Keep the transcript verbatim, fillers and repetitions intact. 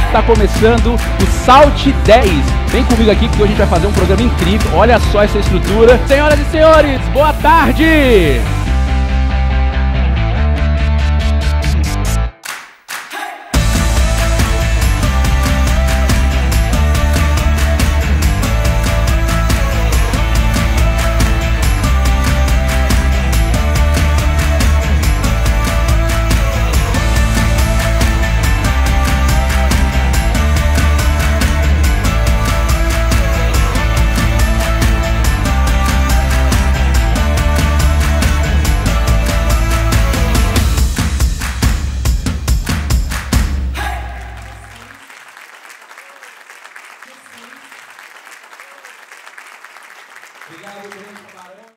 está começando o Salt dez. Vem comigo aqui que hoje a gente vai fazer um programa incrível. Olha só essa estrutura. Senhoras e senhores, boa tarde! Obrigado, gente.